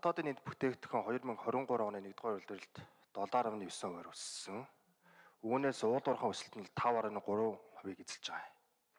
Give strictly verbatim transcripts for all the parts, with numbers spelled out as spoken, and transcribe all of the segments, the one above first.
дотоодын нийт бүтээгдэхүүн хоёр мянга хорин гурав оны нэгдүгээр улиралд долоо гаруй девять хувиар өссөн. Үүнээс уулуурхайн өсөлт нь тав гаруй гурав хувийг эзэлж байгаа.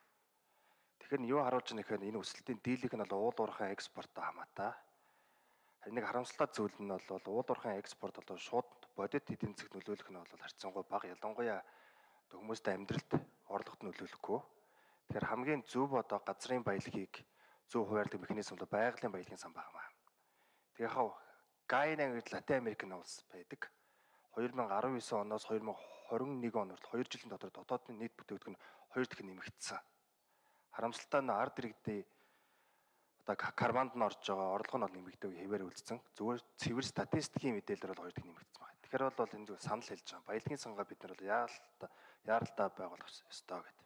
Тэгэхээр юу харуулж байгаа нэхээр энэ өсөлтийн дийлэнх нь бол уулуурхайн экспорттой хамаатай. Харин нэг харамсалтай зүйл нь бол уулуурхайн экспорт бол шууд бодит эдийн засагт нөлөөлөх нь бол харьцангуй бага. Ялангуяа хүмүүстэй амьдралд орлогот нөлөөлөхгүй. Тэгэхээр хамгийн зөв одоо газрын баялагийг зөв хуваарлах механизм бол байгалийн баялагын сан байна. Тэгэхээр яг Гайна гэдэг Латин Америкийн улс байдаг. хоёр мянга арав девять оноос хоёр мянга хорин нэг он хүртэл хоёр жилийн дотор дотоодын нийт бүтээгдэхүүн хоёр дахин нэмэгдсэн. Харамсалтай нь ард иргэдийн одоо карбонд нь орж байгаа орлого нь бол нэмэгдэв хэвээр үлдсэн. Зүгээр цэвэр статистикийн мэдээлэлээр бол хоёр дахин нэмэгдсэн байна. Тэгэхээр бол энэ зүйл санал хэлж байгаа. Баялагын сангаа бид нар бол яаралтай яаралтай байгуулах ёстой гэдэг.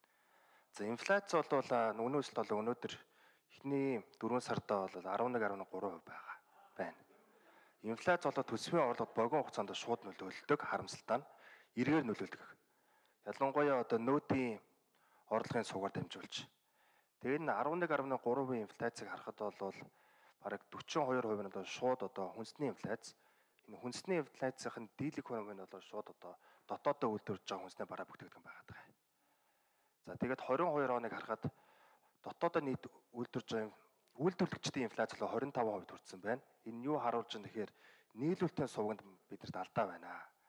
За инфляц бол нөгөөс бол өнөөдөр эхний дөрвөн сардаа бол арван нэг гаруй гурав хувь байгаа байна. Инфляц болоод төсвийн орлогод богино хугацаанд шууд нөлөөлдөг, харамсалтай нь эргээр нөлөөлдөг. Ялангуяа одоо нөөдийн орлогын сугаар дамжуулж. Тэгээд энэ арван нэг гаруй гурав инфляцийг харахад бол бараг дөрвөн хоёр хувь нь одоо шууд одоо хүнсний инфляц. Энэ хүнсний инфляцийн дийлэнх хувь нь бол шууд одоо дотоодоо үйлдвэрлэж байгаа хүнсний бараа бүтээгдэхүүн байгаад байгаа. За тэгээд двадцать two оныг харахад дотоодоо нийт үйлдвэрлэж байгаа үйлдвэрлэгчдийн инфляц бол двадцать five хувьд хүрсэн байна. Энэ юу харуулж байгаа нэхээр нийлүүлэлтийн сувганд бидэрт алдаа байна.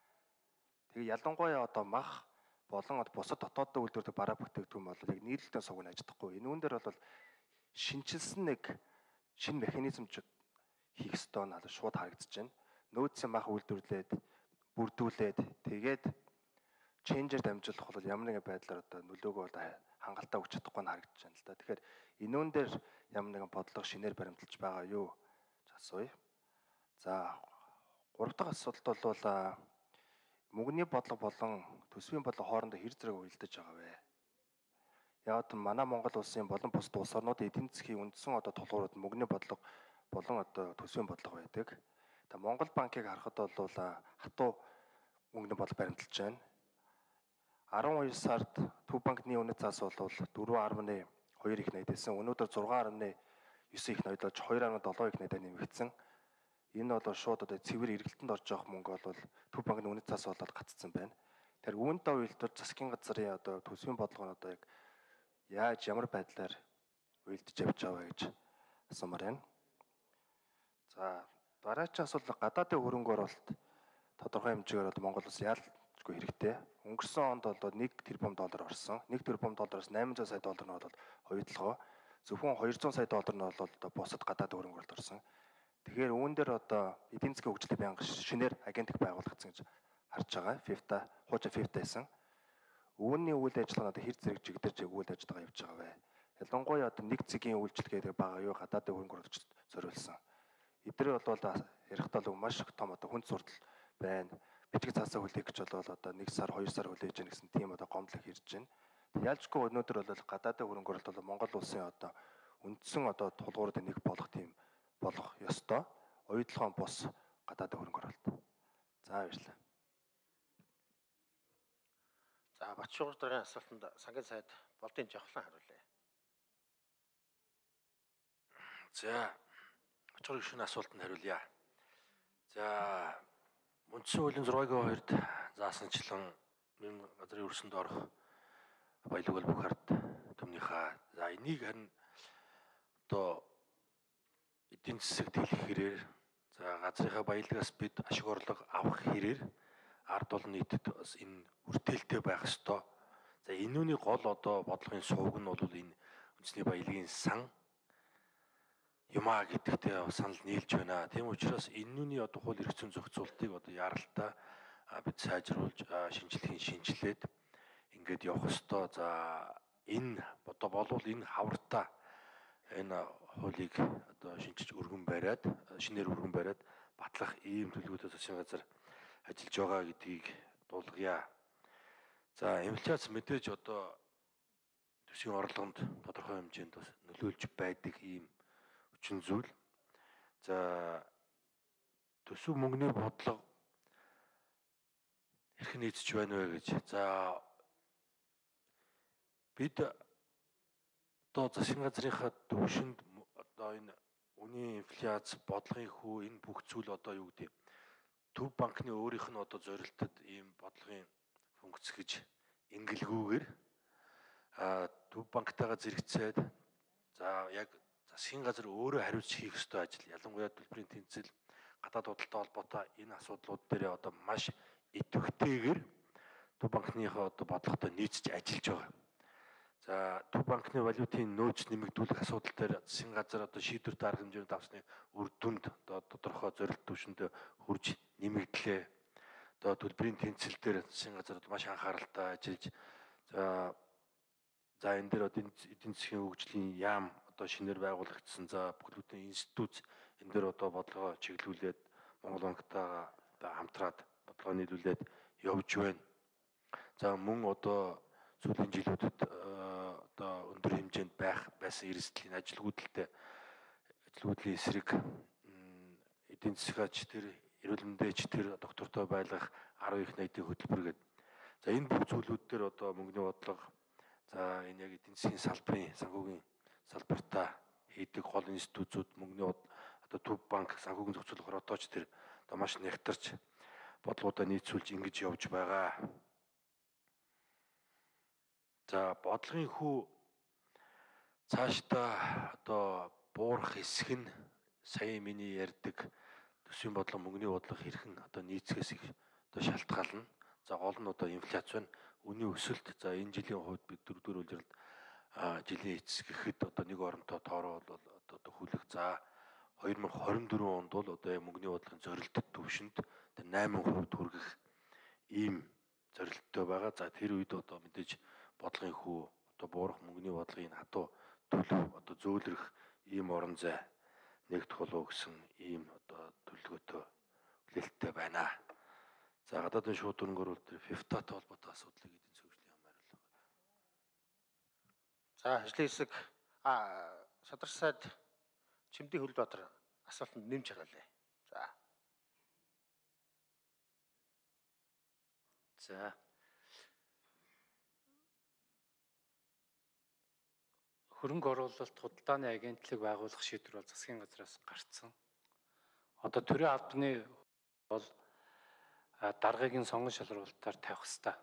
Тэгээ ялангуяа одоо мах болон бусад дотоодоо үйлдвэрлэдэг бараа бүтээгдэхүүн бол яг нийлүүлэлтийн сувг нь ажиллахгүй. Энэ үүн дээр бол шинчилсэн нэг шинэ механизм хийх ёстой нь шууд харагдаж байна. Нөөцийн мах үйлдвэрлээд бүрдүүлээд тэгээд ченжээр дамжуулах бол ямар нэгэн байдлаар одоо нөлөөгөө хангалттай өгч чадахгүй нь харагдаж байна л да. Тэгэхээр энэ үн дээр ямар нэгэн бодлого шинээр баримталж байгаа юу гэж асууя. За гурав дахь асуудал бол мөнгөний бодлого болон төсвийн бодлого хоорондоо хэр зэрэг уялдаж байгаа вэ? Яг нь манай Монгол улсын болон бусад улс орнуудын эдийн засгийн үндсэн одоо тулгуурууд мөнгөний бодлого болон одоо төсвийн бодлого байдаг. Та Монгол банкыг харахад бол хатуу мөнгөний бодлого баримталж байна. арван хоёр сард Төв банкны үнэт заас бол four point two их найдсан. Өнөөдөр six point nine их найдаж two point seven их найдаа нэмэгдсэн. Энэ бол шууд одоо цэвэр эргэлтэнд орж явах мөнгө бол Төв банкны үнэт заас болоод гаццсан байна. Тэр үүнтэй уялдаж засгийн газрын одоо төсвийн бодлого нь одоо яг яаж ямар байдлаар уялдаж явж байгаа гэж асуумаар байна. За дараагийн асуудал гадаадын хөрөнгө оруулалт тодорхой хэмжээгээр бол Монгол улс яалтчгүй хэрэгтэй. Өнгөрсөн онд бол one тэрбум доллар орсон. one тэрбум доллараас eight hundred сая доллар нь бол хоёудлогоо. Зөвхөн two hundred сая доллар нь бол одоо бусад гадаадын хөрөнгө оруулалт орсон. Тэгэхээр үүн дээр одоо эдийн засгийн хөгжлийн байнга шинээр агентик байгуулагдсан гэж харж байгаа. фифта хуучин фифта байсан. Үүний үйл ажиллагаа одоо хэр зэрэг чигдэрч үйл ажиллагаа явж байгаа вэ? Ялангуяа одоо нэг цэгийн үйлчлэл гэдэг байгаа юу гадаадын хөрөнгө оруулагчид зориулсан. Эдгээр бол ярихдаа бол маш их том одоо хүнд суртал байна. Бичиг цаасаа хүлээх гэж бол одоо нэг сар хоёр сар хүлээж яах гэсэн тийм одоо гомдлог ирж байна. Ялчгүй өнөөдөр бол гадаадын хөрөнгө оруулалт бол Монгол улсын одоо үндсэн одоо тулгуурын нэг болох тийм болох ёстой. Оюутлогын бус гадаадын хөрөнгө оруулалт. За баярлалаа. За Батшуур дараагийн асуултанд сангийн сайд Болдын Жавхлан хариулъя. За Батшуур гишүүний асуултанд хариулъя. За Үндсэн хуулийн six-гийн two-д заасанчлан энэ газрын өрсөнд орох баялаг бол бүх ард түмнийхээ. За энийг харин одоо эдийн засагт хэлэх хэрээр за газрынхаа баялагаас бид ашиг орлого авах хэрээр ард олон нийтэд бас энэ хүртээлтэй байх ёстой. За энүүний гол одоо бодлогын сувг нь бол энэ үндэсний баялагын сан юмаа гэдэгтээ санал нийлж байна. Тийм учраас энүүний одоо хууль эрх зүйн зохицуултыг одоо яаралтай бид сайжруулж шинжилгэхийн шинжилээд ингээд явах ёстой. За энэ одоо болвол энэ хавртаа энэ хуулийг одоо шинжиж өргөн бариад шинээр өргөн бариад батлах ийм төлөвлөгөөтэй засгийн газар ажиллаж байгаа гэдгийг дуулгая. За инфляц мэдээж одоо төсвийн орлогонд тодорхой хэмжээнд бас нөлөөлж байдаг ийм хүчин зүйл. За төсөв мөнгөний бодлого хэрхэн нийцэж байна вэ гэж. За бид одоо засгийн газрынхаа төвшөнд одоо энэ Үний инфляц, бодлогын хүү энэ бүх зүйл одоо юу гэдэг төв банкны өөрийнх нь одоо зорилтод ийм бодлогын функц гэж ингэлгүйгээр а төв банктайгаа зэрэгцээд за яг засгийн газар өөрөө хариуц хийх ёстой ажил, ялангуяа төлбөрийн тэнцэл, гадаад худалдаа холбоотой энэ асуудлууд дээр одоо маш идэвхтэйгээр төв банкныхаа одоо бодлоготой нийцж ажиллаж байгаа. За төв банкны валютын нөөц нэмэгдүүлэх асуудал дээр засгийн газар одоо шийдвэр дарга хэмжээнд авсны үр дүнд одоо тодорхой зорилт түвшинд хүрж нэмэгдлээ. Одоо төлбөрийн тэнцэл дээр засгийн газар маш анхааралтай ажиллаж за за энэ дээр одоо эдийн засгийн хөгжлийн яам одоо шинээр байгуулагдсан. За бүхэлдээ институт энэ дээр одоо бодлогоо чиглүүлээд Монгол банктайгаа одоо хамтраад бодлогоо нийлүүлээд явж байна. За мөн одоо сүүлийн жилүүдэд одоо өндөр хэмжээнд байх байсан эрсдлийн ажилгүйдэлтэй ажилгүйдлийн эсрэг эдийн засгаач тэр эрүүл мэндээч тэр доктортой байлгах арван их найдын хөтөлбөр гэдэг. За энэ бүх зүйлүүд дээр одоо мөнгөний бодлого за энэ яг эдийн засгийн салбарын санхүүгийн салбартаа хийдэг гол институтууд мөнгөний одоо төв банк санхүүгийн зохицуулах хоротооч тэр одоо маш нягтарч бодлогуудаа нийцүүлж ингэж явж байгаа. За бодлогын хүү цаашдаа одоо буурах хэсэг нь сая миний ярьдаг төсвийн бодлого мөнгөний бодлого хэрхэн одоо нийцгээс их одоо шалтгаална. За гол нь одоо инфляц байна. Үний өсөлт за энэ жилийн хувьд бид дөрөвдүгээр улиралд жилийн эцэс гэхэд одоо нэг оронтой тоороо бол одоо хүлэх за хоёр мың хорин дөрвөн онд бол одоо мөнгөний бодлогын зорилттой түвшинд найман хувьд хүргэх ийм зорилттой байгаа. За тэр үед одоо мэдээж бодлогын хүү одоо буурах мөнгөний бодлогын хатуу төлөв одоо зөөлрөх ийм орон зай нэгдэх болов гэсэн ийм одоо төлөвлөгөөтэй хүлээлттэй байна. За гадаадын шууд хөрөнгө оруулалт төр фифтатай холбоотой асуудлыг эдийн засгийн хөгжлийн яам хариулах. За ажлын хэсэг а шадар сайд Чимдийн Хөлбаатар асуултанд нэмж хараалаа. За. За. Хөрөнгө оруулалт худалдааны агентлаг байгуулах шийдвэр бол засгийн газраас гарцсан. Одоо төрийн албаны бол даргыг сонгон шалралтаар тавих хэрэгтэй.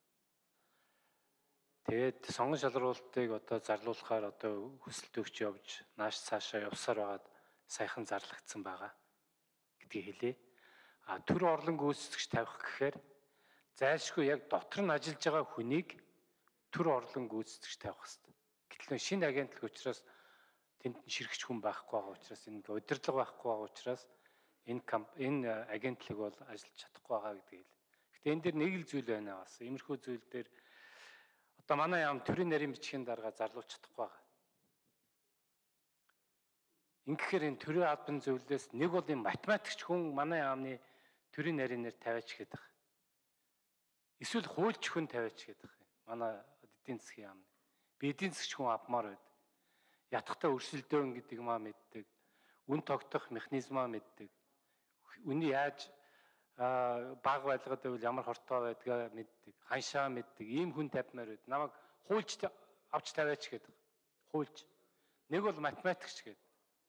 Тэгээд сонгон шалралтыг одоо зарлуулахаар одоо хүсэлт өгч явж нааш цаашаа явсаар байгаад саяхан зарлагдсан байгаа гэдгийг хэлье. А төр орлон гүйцэтгэгч тавих гэхээр зайлшгүй яг дотор нь ажиллаж байгаа хүнийг төр орлон гүйцэтгэгч тавих хэрэгтэй. Гэтэл шинэ агентлаг учраас тэнд ширхэгч хүн байхгүй байгаа учраас энэ удирдлага байхгүй байгаа учраас энэ энэ агентлаг бол ажиллаж чадахгүй байгаа гэдгийг хэл. Гэтэ энэ дэр нэг л зүйл байна бас. Иймэрхүү зүйл дээр одоо манай яам төрийн нарийн бичгийн дарга зарлуулж чадахгүй байгаа. Ингэхээр энэ төрийн албан зөвлөлөөс нэг бол энэ математикч хүн манай яамны төрийн нарийн нэр тавиач гэдэг. Эсвэл хуульч хүн тавиач гэдэг. Манай эдийн засгийн яамны. Би эдийн засгч хүн авмаар байд. Ятгахтаа өрсөлдөөн гэдэг маа мэддэг. Үн тогтох механизмаа мэддэг. Үний яаж баг байлгаад байвал ямар хортой байдгаа мэддэг. Ханшаа мэддэг. Ийм хүн тавьмаар байд. Намайг хуульч авч тавиач гэдэг. Хуульч. Нэг бол математикч гэдэг.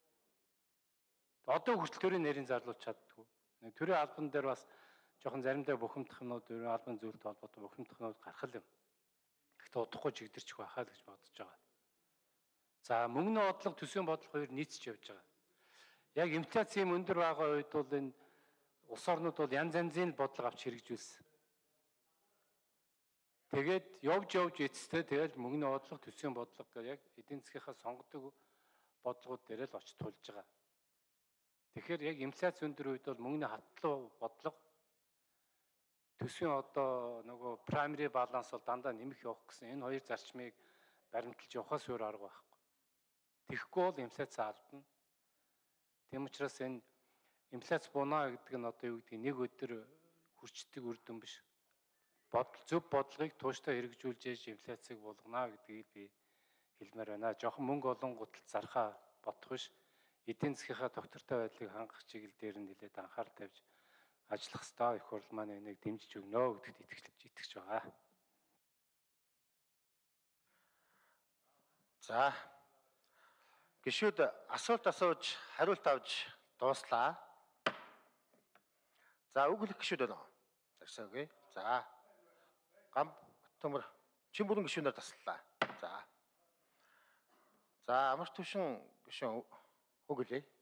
Одоо хүртэл төрийн нарийн зарлуулж чаддгүй. Төрийн албан дээр бас жоохон заримдаа бухимдах юмнууд, төрийн албан зөвлөлтөд холбоотой бухимдах юмнууд гарах л юм. Гэхдээ удахгүй чигдэрч байхаа л гэж бодож байгаа. За мөнгөний бодлого, төсвийн бодлого хоёр нийцж явж байгаа. Яг инфляцийн өндөр байгаа үед бол энэ улс орнууд бол янз янзын бодлого авч хэрэгжүүлсэн. Тэгээд явж явж эцэстээ тэгэл мөнгөний бодлого, төсвийн бодлого гэх яг эдийн засгийнхаа сонгодог бодлогууд дээр л очиж тулж байгаа. Тэгэхээр яг инфляц өндөр үед бол мөнгөний хатлуу бодлого төсвийн одоо нөгөө primary balance бол дандаа нэмэх явах гэсэн энэ хоёр зарчмыг баримталж явахаас өөр арга байхгүй. Тэгэхгүй бол инфляц алдна. Тийм учраас энэ инфляц бунаа гэдэг нь одоо юу гэдгийг нэг өдөр хүрчдэг үр дүн биш. Бодол зөв бодлогыг тууштай хэрэгжүүлж яж инфляцийг болгоно гэдгийг би хэлмээр байна. Жохон мөнгө олонгууд зархаа бодох биш. Эдийн засгийнхаа доктортой байдлыг хангах чиглэл дээр нь нэлээд анхаарал тавьж ажиллах ёстой. Их хурл маань энийг дэмжиж өгнө гэдэгт итгэж итгэж байгаа. За. Гишүүд асуулт асууж хариулт авч дууслаа. За үг хэлэх гишүүд байна уу? Загсаа үгүй. За. Гам төмөр чин бүрэн гишүүнээр таслаа. За. За амар түвшин гишүүн үг хэлье.